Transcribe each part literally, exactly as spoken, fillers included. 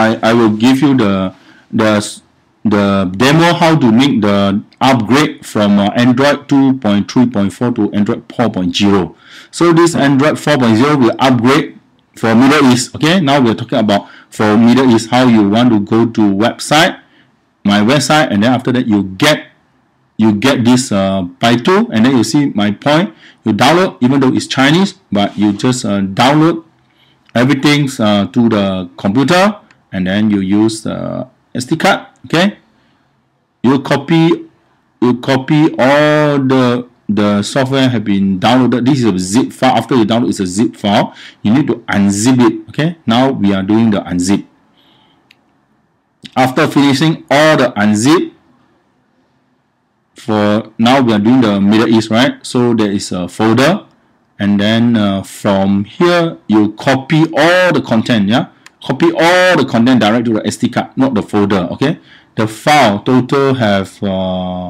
I, I will give you the the the demo how to make the upgrade from uh, Android two point three point four to Android four point zero. So this Android four point zero will upgrade for Middle East. Okay, now we're talking about for Middle East how you want to go to website, my website, and then after that you get you get this uh, Baidu, and then you see my point. You download, even though it's Chinese, but you just uh, download everything uh, to the computer, and then you use the S D card. Okay, you copy you copy all the the software have been downloaded. This is a zip file. After you download, it's a zip file. You need to unzip it. Okay, now we are doing the unzip. After finishing all the unzip, for now we are doing the Middle East, right? So there is a folder, and then uh, from here you copy all the content. Yeah, copy all the content direct to the S D card, not the folder. Okay, the file total have uh,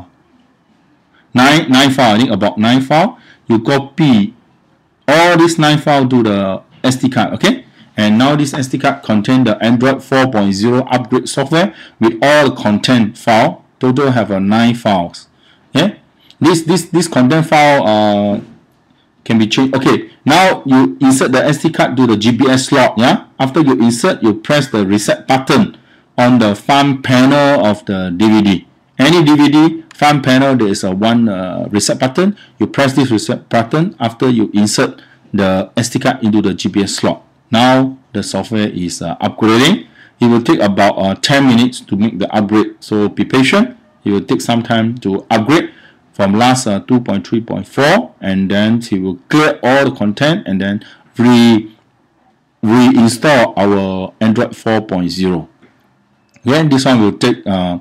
nine nine file. I think about nine file. You copy all these nine file to the S D card. Okay, and now this S D card contain the Android four point zero upgrade software with all the content file. Total have uh, nine files. Yeah, this this this content file uh can be changed. Okay, now you insert the S D card to the G P S slot. Yeah, after you insert, you press the reset button on the front panel of the D V D. Any D V D front panel, there is a one uh, reset button. You press this reset button after you insert the S D card into the G P S slot. Now the software is uh, upgrading. It will take about uh, ten minutes to make the upgrade. So be patient. It will take some time to upgrade from last uh, two point three point four, and then it will clear all the content and then re reinstall our Android four point zero. Then this one will take uh,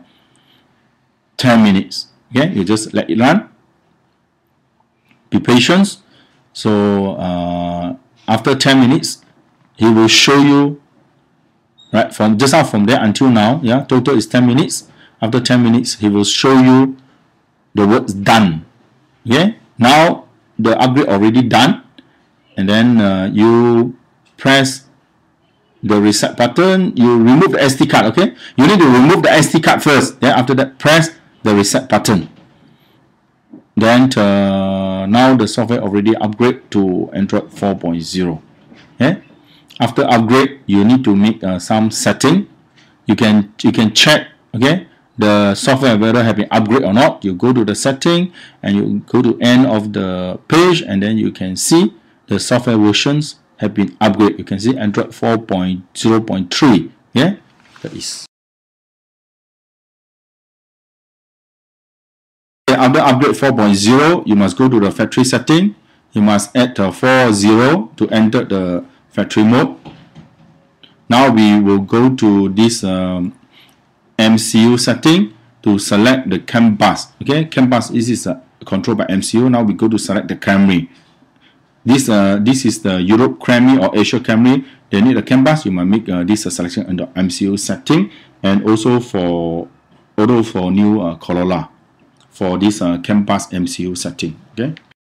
ten minutes. Okay, you just let it run. Be patient. So uh, after ten minutes, he will show you right from just out from there until now. Yeah, total is ten minutes. After ten minutes, he will show you the words done. Okay, now the upgrade already done, and then uh, you press the reset button. You remove the S D card. Okay, you need to remove the S D card first. Then after that, press the reset button. Then uh, now the software already upgrade to Android four point zero. Okay, after upgrade, you need to make uh, some setting. You can you can check. Okay, the software whether have been upgraded or not. You go to the setting and you go to end of the page, and then you can see the software versions have been upgraded. You can see Android four point zero point three. Yeah, that is. After upgrade four point zero, you must go to the factory setting. You must add the four zero to enter the factory mode. Now we will go to this um, M C U setting to select the CAN bus. Okay, CAN bus is is uh, controlled by M C U. Now we go to select the Camry. This uh this is the Europe Camry or Asia Camry. They need a CAN bus. You must make uh, this uh, selection under M C U setting, and also for although for new uh, Corolla for this uh, CAN bus M C U setting. Okay.